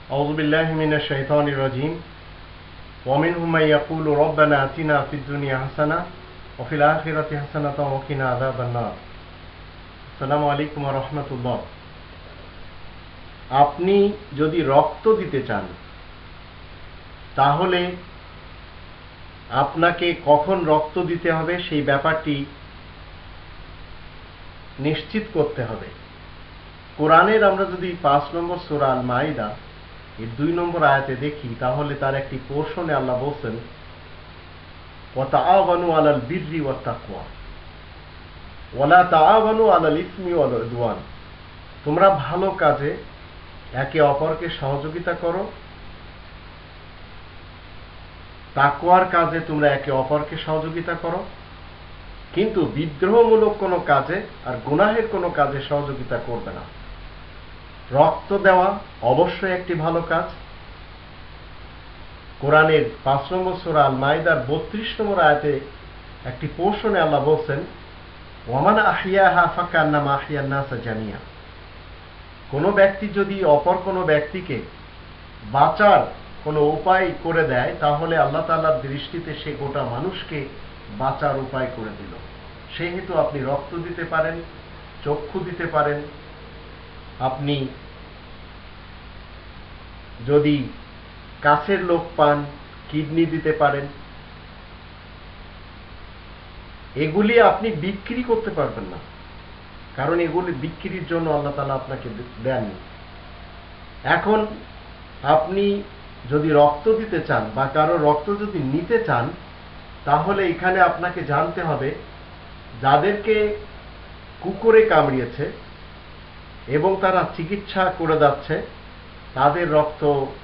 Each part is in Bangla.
أعوذ بالله من الشيطان الرجيم ومنهم من يقول ربنا آتنا في الدنيا حسنة وفي الآخرة حسنة وقنا عذاب النار السلام عليكم ورحمة الله আপনি যদি রক্ত দিতে চান তাহলে আপনাকে কখন রক্ত দিতে হবে সেই ব্যাপারটি নিশ্চিত করতে হবে। কোরআনের আমরা যদি 5 নম্বর সূরা আল মাইদা এর 2 নম্বর আয়াতে দেখি তাহলে তার একটি পোর্শনে আল্লাহ বলেন ওয়া তাআওয়ানু আলাল বিররি ওয়াত তাকওয়া ওয়া লা তাআওয়ানু আলাল ইসমি ওয়াল উদওয়ান, তোমরা ভালো কাজে একে অপরকে সহযোগিতা করো, তাকওয়ার কাজে তোমরা একে অপরকে সহযোগিতা করো, কিন্তু বিদ্রোহমূলক কোনো কাজে আর গুনাহের কোনো কাজে সহযোগিতা করবে না। রক্ত দেওয়া অবশ্যই একটি ভালো কাজ। কোরআনের 5 নম্বর সূরা আল মাইদার 32 নম্বর আয়াতে একটি পোর্শনে আল্লাহ বলেন ওয়ামান আহিয়াহা ফাকান্নামা আহিয়ান নাসা জামিয়া, কোনো ব্যক্তি যদি অপর কোনো ব্যক্তিকে বাঁচার কোনো উপায় করে দেয় তাহলে আল্লাহ তাআলার দৃষ্টিতে সে গোটা মানুষকে বাঁচার উপায় করে দিল। সেহেতু আপনি রক্ত দিতে পারেন, চক্ষু দিতে পারেন, আপনি যদি কাছের লোক পান কিডনি দিতে পারেন। এগুলি আপনি বিক্রি করতে পারবেন না, কারণ এগুলি বিক্রির জন্য আল্লাহ তাআলা আপনাকে দেননি। এখন আপনি যদি রক্ত দিতে চান বা কারো রক্ত যদি নিতে চান তাহলে এখানে আপনাকে জানতে হবে যাদেরকে কুকুরে কামড়িয়েছে এবং তারা চিকিৎসা করে যাচ্ছে তাদের রক্ত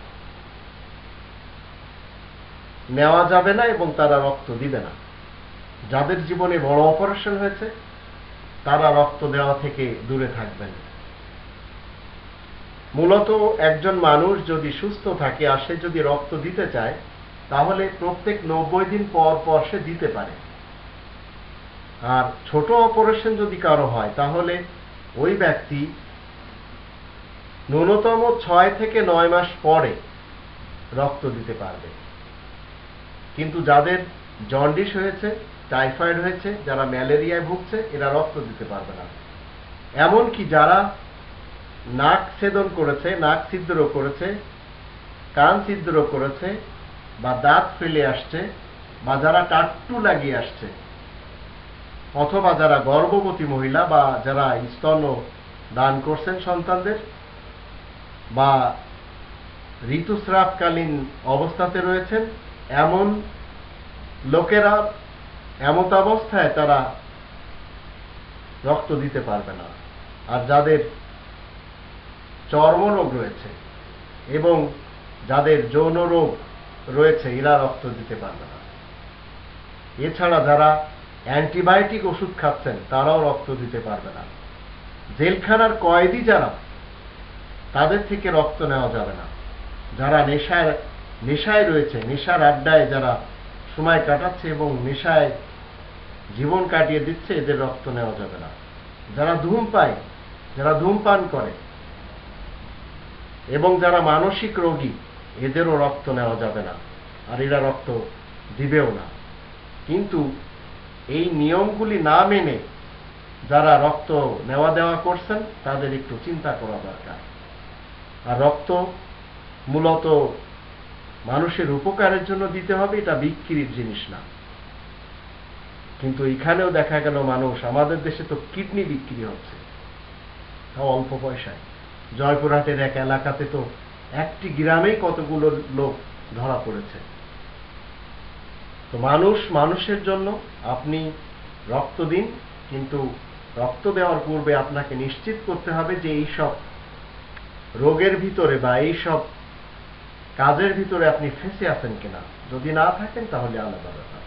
নেওয়া যাবে না এবং তারা রক্ত দিবে না। যাদের জীবনে বড় অপারেশন হয়েছে তারা রক্ত দেওয়া থেকে দূরে থাকবেন। মূলত একজন মানুষ যদি সুস্থ থাকে আর সে যদি রক্ত দিতে চায় তাহলে প্রত্যেক 90 দিন পর পর সে দিতে পারে। আর ছোট অপারেশন যদি কারো হয় তাহলে ওই ব্যক্তি ন্যূনতম 6 থেকে 9 মাস পরে রক্ত দিতে পারবে। কিন্তু যাদের জন্ডিস হয়েছে, টাইফয়েড হয়েছে, যারা ম্যালেরিয়ায় ভুগছে এরা রক্ত দিতে পারবে না। এমনকি যারা নাক ছেদন করেছে, নাক ছিদ্র করেছে, কান ছিদ্র করেছে বা দাঁত ফেলে আসছে বা যারা টাট্টু লাগিয়ে আসছে অথবা যারা গর্ভবতী মহিলা বা যারা স্তন দান করছেন সন্তানদের বা ঋতুস্রাবকালীন অবস্থাতে রয়েছেন এমন লোকেরা এমত অবস্থায় তারা রক্ত দিতে পারবে না। আর যাদের চর্মরোগ রয়েছে এবং যাদের যৌন রোগ রয়েছে এরা রক্ত দিতে পারবে না। এছাড়া যারা অ্যান্টিবায়োটিক ওষুধ খাচ্ছেন তারাও রক্ত দিতে পারবে না। জেলখানার কয়েদি যারা তাদের থেকে রক্ত নেওয়া যাবে না। যারা নেশায় রয়েছে, নেশার আড্ডায় যারা সময় কাটাচ্ছে এবং নেশায় জীবন কাটিয়ে দিচ্ছে এদের রক্ত নেওয়া যাবে না। যারা ধূমপান করে এবং যারা মানসিক রোগী এদেরও রক্ত নেওয়া যাবে না, আর এরা রক্ত দিবেও না। কিন্তু এই নিয়মগুলি না মেনে যারা রক্ত নেওয়া দেওয়া করছেন তাদের একটু চিন্তা করা দরকার। আর রক্ত মূলত মানুষের উপকারের জন্য দিতে হবে, এটা বিক্রির জিনিস না। কিন্তু এখানেও দেখা গেল মানুষ, আমাদের দেশে তো কিডনি বিক্রি হচ্ছে, তাও অল্প পয়সায়। জয়পুরহাটের এক এলাকাতে তো একটি গ্রামেই কতগুলো লোক ধরা পড়েছে। তো মানুষের জন্য আপনি রক্ত দিন, কিন্তু রক্ত দেওয়ার পূর্বে আপনাকে নিশ্চিত করতে হবে যে এইসব রোগের ভিতরে বা এইসব কাজের ভিতরে আপনি ফেঁসে আছেন কিনা। যদি না থাকেন তাহলে আলাদা ব্যাপার।